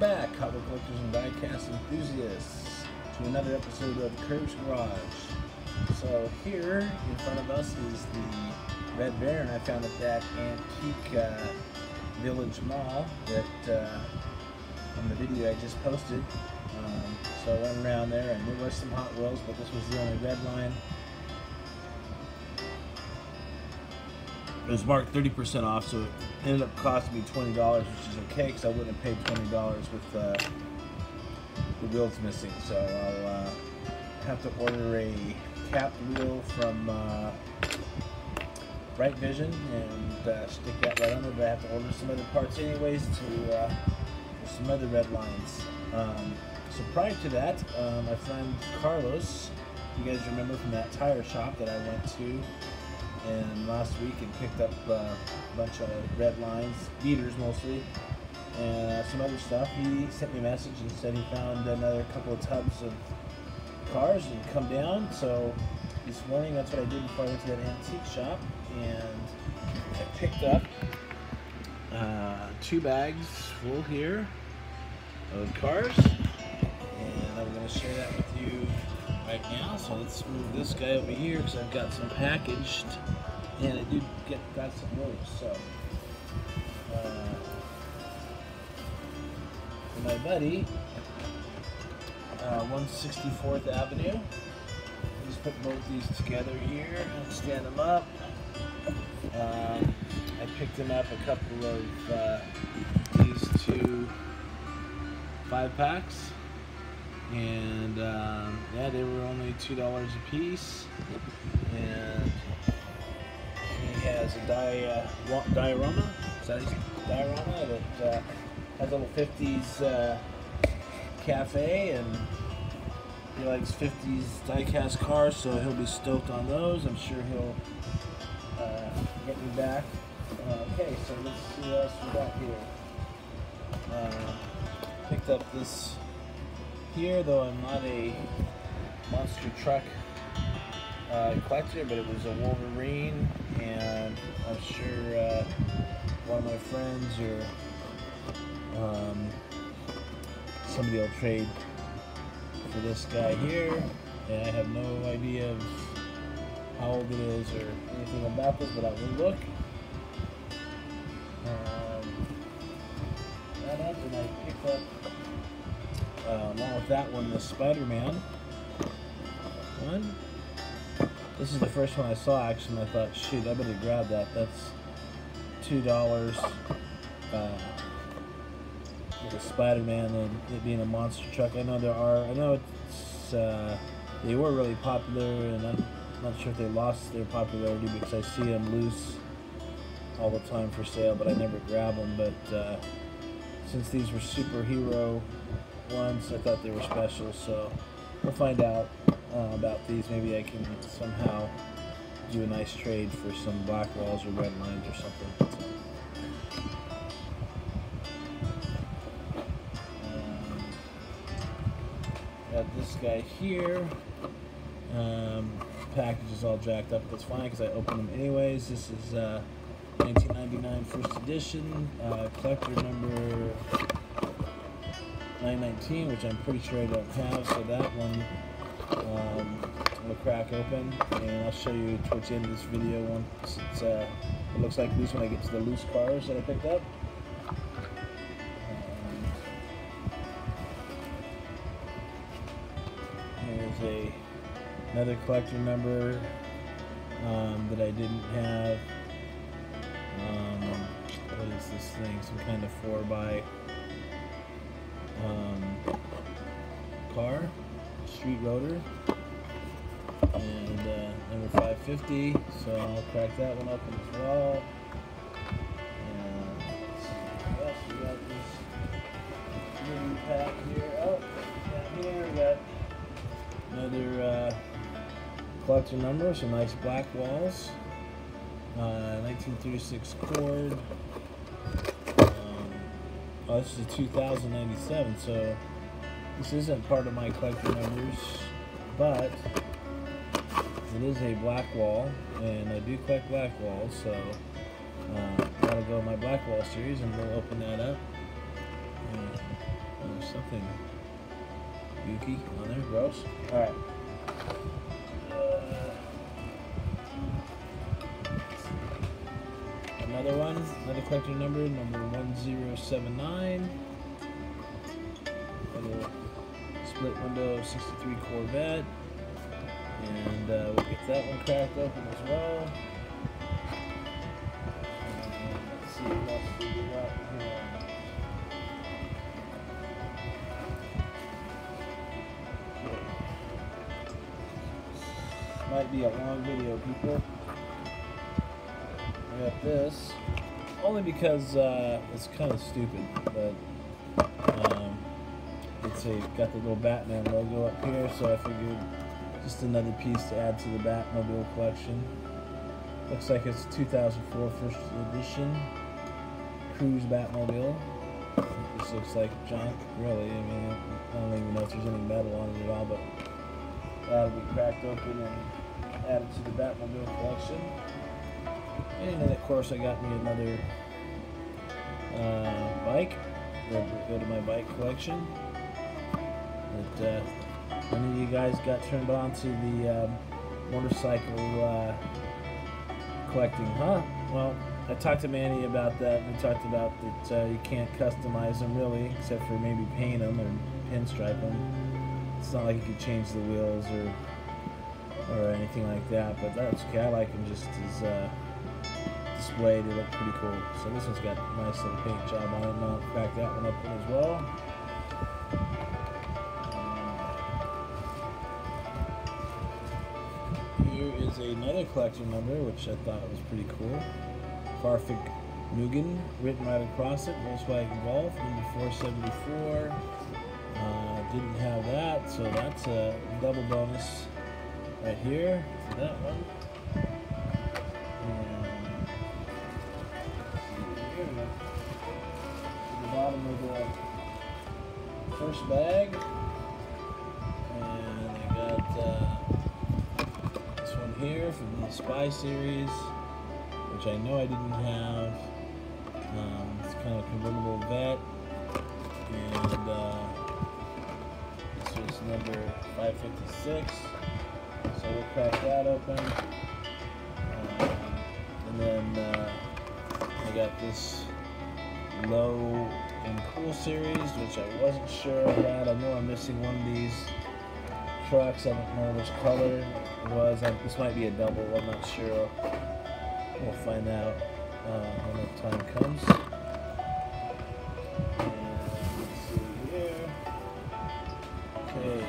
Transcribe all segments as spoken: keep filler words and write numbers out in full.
back, hot wheel collectors and diecast enthusiasts, to another episode of Curve's Garage. So here in front of us is the Red Barron I found at that antique uh, village mall that uh, on the video I just posted. Um, so I went around there and there was some Hot Wheels, but this was the only red line. It was marked thirty percent off, so it ended up costing me twenty dollars, which is okay because I wouldn't have paid twenty dollars with uh, the wheels missing. So I'll uh, have to order a capped wheel from uh, Bright Vision and uh, stick that right on there, but I have to order some other parts anyways to uh, for some other red lines. Um, so prior to that, uh, my friend Carlos, you guys remember from that tire shop that I went to and last week and picked up uh, a bunch of red lines, beaters mostly, and uh, some other stuff. He sent me a message and said he found another couple of tubs of cars and come down. So this morning, that's what I did before I went to that antique shop, and I picked up uh, two bags full here of cars, and I'm going to share that with you right now. So let's move this guy over here because I've got some packaged, and I did get got some moves. So uh, for my buddy, uh, one sixty-fourth Avenue. Just put both these together here and stand them up. Um, I picked him up a couple of uh, these two five packs. And um, yeah, they were only two dollars a piece. And he has a di uh, diorama, is that his diorama that uh, has a little fifties uh, cafe, and he likes fifties diecast cars, so he'll be stoked on those. I'm sure he'll uh, get me back. Uh, okay, so let's see what else we got here. Uh, picked up this here, though I'm not a monster truck uh, collector, but it was a Wolverine, and I'm sure uh, one of my friends or um, somebody will trade for this guy here, and I have no idea of how old it is or anything about this, but I will look. Um, that up, and I picked up Uh, along with that one, the Spider-Man one. This is the first one I saw actually, and I thought, shoot, I better grab that. That's two dollars uh, with a Spider-Man and it being a monster truck. I know there are, I know it's, uh, they were really popular, and I'm not sure if they lost their popularity because I see them loose all the time for sale, but I never grab them. But uh, since these were superhero ones, I thought they were special, so we'll find out uh, about these. Maybe I can somehow do a nice trade for some black walls or red lines or something. Um, got this guy here. Um, package is all jacked up. That's fine because I opened them anyways. This is uh, nineteen ninety-nine first edition, uh, collector number nine nineteen, which I'm pretty sure I don't have, so that one um, will crack open, and I'll show you towards the end of this video once it's, uh, it looks like loose when I get to the loose cars that I picked up. Um, here's a another collector number um, that I didn't have. Um, what is this thing? Some kind of four by Um, car, street rotor, and uh, number five fifty, so I'll crack that one open as well. And let's see what else we got. This little pack here. Oh, down here we got another uh, collector number, some nice black walls, uh, nineteen thirty-six cord. Oh, this is a two thousand ninety-seven, so this isn't part of my collector numbers, but it is a black wall, and I do collect black walls, so uh, that'll go in my black wall series, and we'll open that up. Uh, something gooky on there. Gross. All right. Another one, another collector number, number one zero seven nine. Little split window sixty-three Corvette. And uh, we'll get that one cracked open as well. And let's see what else we got here. Okay. Might be a long video, people. I got this only because uh, it's kind of stupid, but um, it's a got the little Batman logo up here, so I figured just another piece to add to the Batmobile collection. Looks like it's two thousand four first edition Cruise Batmobile. This looks like junk, really. I mean, I don't even know if there's any metal on it at all, but that'll be cracked open and added to the Batmobile collection. And then, of course, I got me another uh, bike. Go, go to my bike collection. But, uh, None of you guys got turned on to the um, motorcycle uh, collecting, huh? Well, I talked to Manny about that, and we talked about that uh, you can't customize them really, except for maybe paint them or pinstripe them. It's not like you could change the wheels or or anything like that, but that's okay. I like them just as uh, displayed. They look pretty cool. So this one's got a nice little paint job on it, and I'll crack that one open as well. Here is another collection number, which I thought was pretty cool. Farfik Mugen, written right across it. Volkswagen Golf, number four seventy-four. Uh, didn't have that, so that's a double bonus right here for that one. And here, to the bottom of the first bag. And I got uh, this one here from the Spy series, which I know I didn't have. Um, it's kind of a convertible vet. And uh, this was number five fifty-six. So we'll crack that open. Um, and then uh, I got this Low and Cool series, which I wasn't sure I had. I know I'm missing one of these trucks. I don't remember which color it was. I, this might be a double. I'm not sure. We'll find out uh, when the time comes. And let's see here. Okay.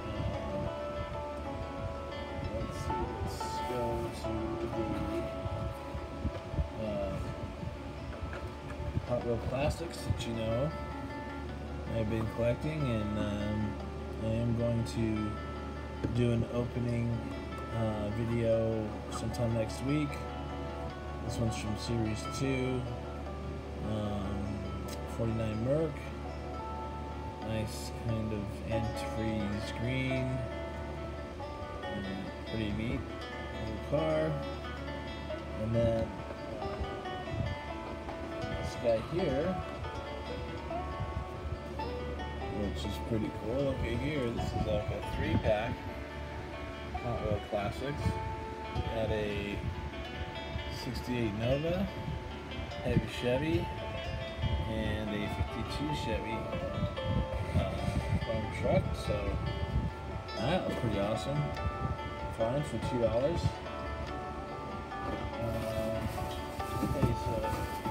Hot Wheel Classics that you know I've been collecting, and um, I am going to do an opening uh, video sometime next week. This one's from Series two, um, forty-nine Merc, nice kind of antifreeze green, and pretty neat little car. And then guy here, which is pretty cool. Okay, here, this is like a three pack Hot Wheel Classics. Got a sixty-eight Nova, heavy Chevy, and a fifty-two Chevy uh, farm truck. So that was pretty awesome. Fine for two dollars. Uh, okay, so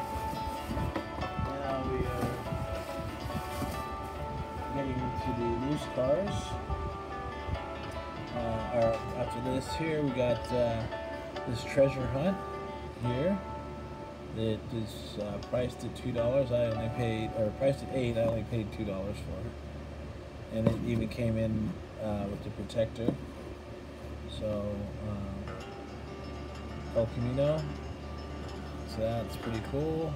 to the loose cars. Uh, or after this here, we got uh, this treasure hunt here. It is uh, priced at two dollars. I only paid, or priced at eight. I only paid two dollars for it, and it even came in uh, with the protector. So, uh, El Camino. So that's pretty cool.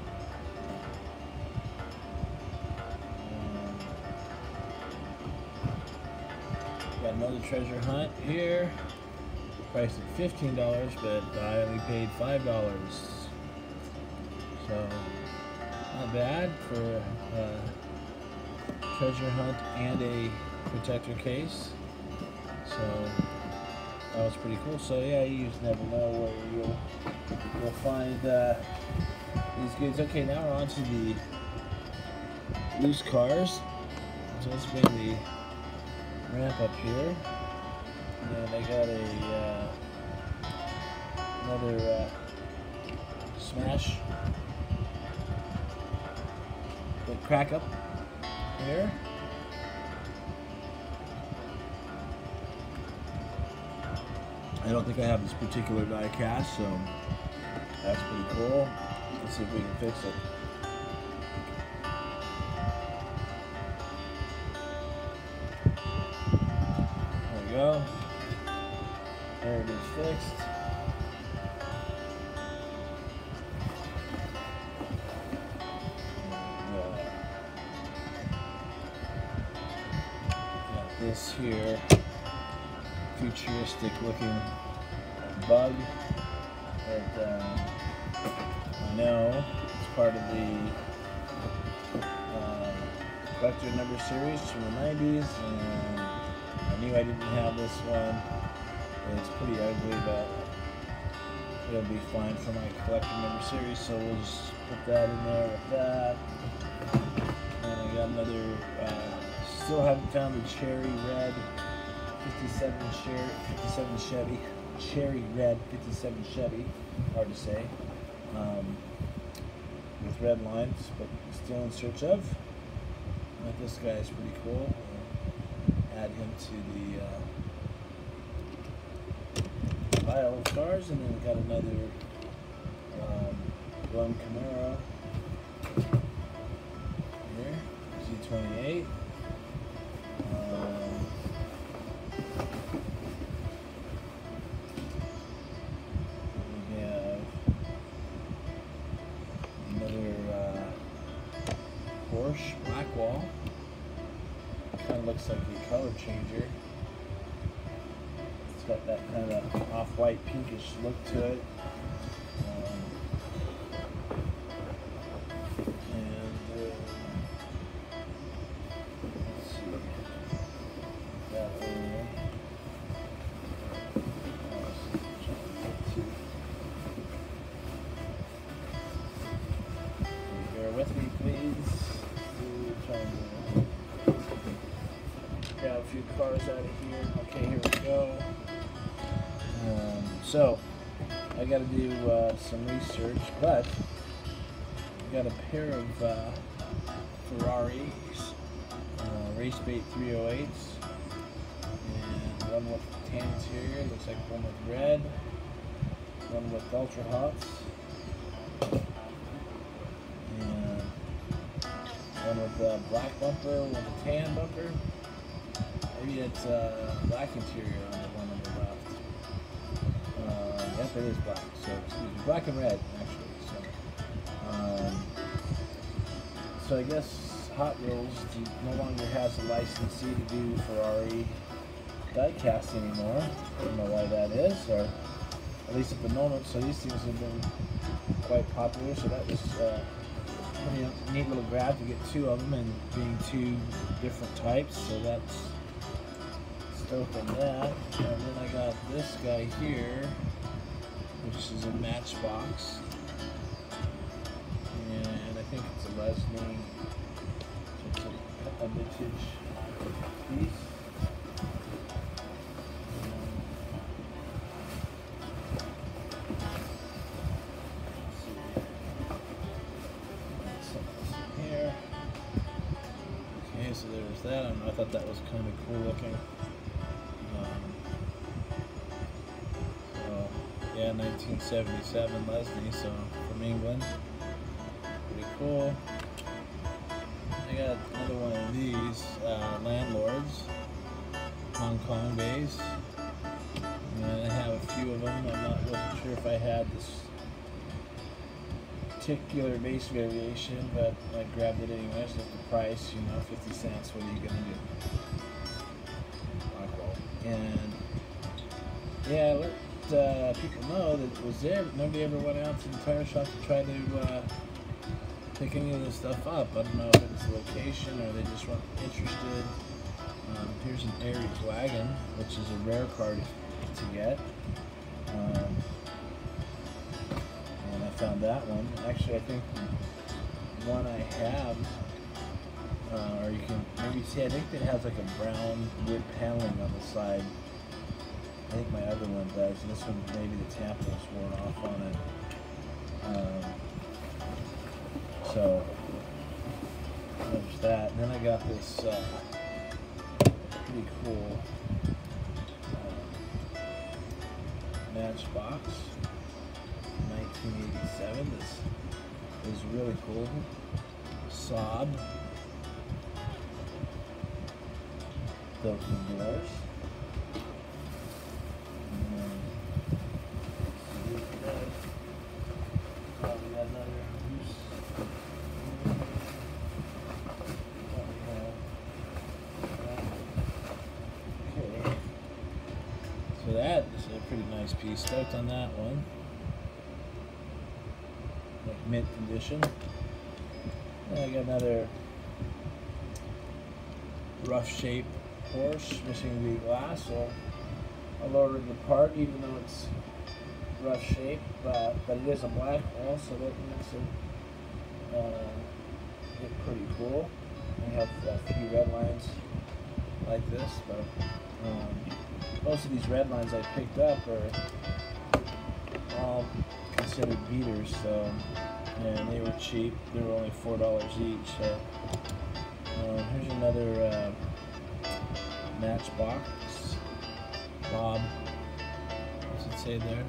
Got another treasure hunt here, priced at fifteen dollars, but I only paid five dollars. So, not bad for uh, treasure hunt and a protector case. So that was pretty cool. So yeah, you just never know where you'll you'll find uh, these goods. Okay, now we're on to the loose cars. So let's bring the ramp up here. And I got a uh, another uh, smash, the crack up here. I don't think I have this particular die cast, so that's pretty cool. Let's see if we can fix it. There we go. There it is fixed. Got this here futuristic looking bug that um, I know it's part of the uh, collector number series from the nineties, and I knew I didn't have this one. It's pretty ugly, but it'll be fine for my collector number series, so we'll just put that in there with that. And I got another, uh, still haven't found the cherry red fifty-seven Cherry, fifty-seven Chevy, cherry red fifty-seven Chevy, hard to say, um, with red lines, but still in search of. But this guy is pretty cool. We'll add him to the uh, pile of cars, and then we got another um, Blum Camaro here, Z twenty-eight. Um, we have another uh, Porsche Blackwall. Kind of looks like a color changer. It's got that kind of off-white pinkish look to it. Um, and uh, let's see. That there. Bear with me, please. Trying to grab a few cars out of here. Okay, here we go. Um, so, I got to do uh, some research, but I got a pair of uh, Ferraris, uh, Race Bait three oh eights, and one with tan interior, looks like one with red, one with Ultra Hots, and one with uh, black bumper, one with tan bumper. Maybe it's uh, black interior on the one on the left. Uh, yep, it is black. So, excuse me, black and red, actually. So, um, so I guess Hot Wheels no longer has a licensee to do Ferrari diecast anymore. I don't know why that is, or at least at the moment. So these things have been quite popular. So that was uh, a neat little grab to get two of them, and being two different types. So that's open that, and then I got this guy here, which is a Matchbox, and I think it's a Leslie, so it's a, a vintage piece. Here. Okay, so there's that. I don't know, I thought that was kind of cool looking. Yeah, nineteen seventy-seven Leslie, so from England. Pretty cool. I got another one of these uh, Landlords, Hong Kong base. And I have a few of them. I'm not really sure if I had this particular base variation, but I grabbed it anyways at the price, you know, fifty cents. What are you gonna do? And yeah, let uh, people know that it was there, but nobody ever went out to the tire shop to try to uh, pick any of this stuff up. I don't know if it's a location or they just weren't interested. Um, here's an Aries wagon, which is a rare card to get. Um, and I found that one. Actually, I think the one I have, uh, or you can maybe see, I think it has like a brown wood paneling on the side. I think my other one does. This one, maybe the tampons worn off on it. Um, so, there's that. And then I got this uh, pretty cool uh, Matchbox nineteen eighty-seven. This is really cool. Sob. Built-in doors. So that is a pretty nice piece. Stoked on that one. Like mint condition. And I got another rough shape horse, missing the glass, so I lowered it apart even though it's rough shape, but, but it is a black hole, so that makes it uh, look pretty cool. I have a few red lines like this, but um, most of these red lines I picked up are all considered beaters, so, and they were cheap. They were only four dollars each. So um, here's another uh, Matchbox Bob. What's it say there?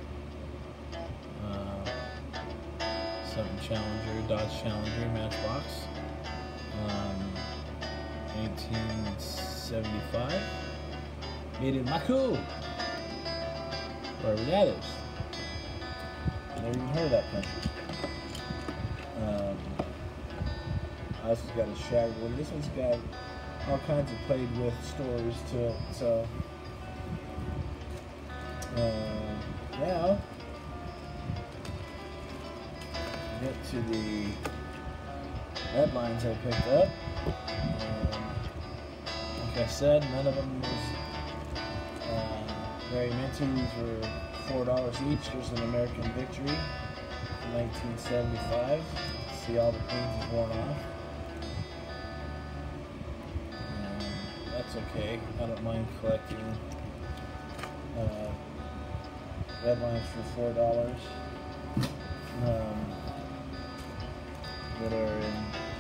Uh, something Challenger, Dodge Challenger Matchbox. Um, eighteen seventy-five. Made in Moscow, wherever that is. Never even heard of that country. Um, I also got a shag one. This one's got all kinds of played with stories to it. So uh, now get to the red lines I picked up. Um, like I said, none of them was uh, very minty. These were four dollars each. There's an American Victory from nineteen seventy-five. See all the paint is worn off. Um, that's okay. I don't mind collecting uh, red lines for four dollars um, that are in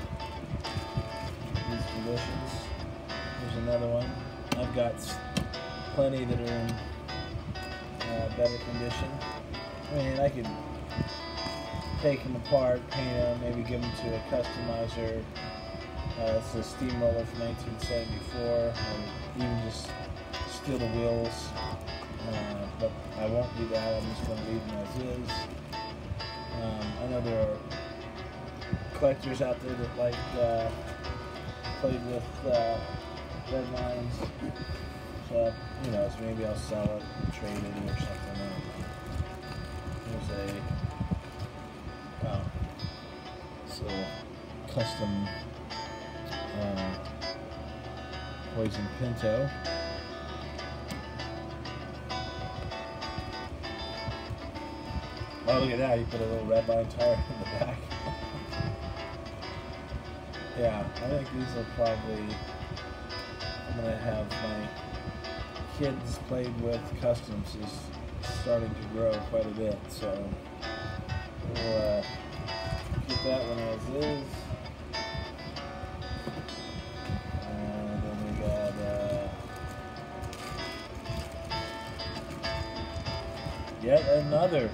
these conditions. There's another one. I've got plenty that are in uh, better condition. I mean, I could take them apart, paint them, maybe give them to a customizer. Uh, it's a steamroller from nineteen seventy-four, or even just steal the wheels. Uh, but I won't do that. I'm just going to leave them as is. Um, I know there are collectors out there that like uh, played with uh, red lines. So, who knows, maybe I'll sell it and trade it or something. There's a oh, so custom uh, Poison Pinto. Oh, look at that, he put a little red line tire in the back. Yeah, I think these will probably, I'm going to have my kids played with customs is starting to grow quite a bit, so we'll uh, keep that one as is. And then we got uh, yet another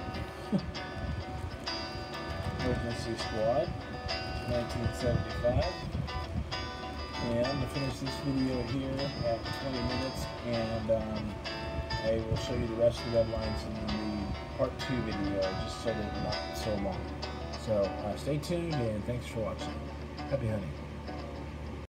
Emergency Squad, nineteen seventy-five. And I'm going to finish this video here at twenty minutes, and um, I will show you the rest of the red lines in the part two video, just so that it's not so long. So uh, stay tuned, and thanks for watching. Happy hunting.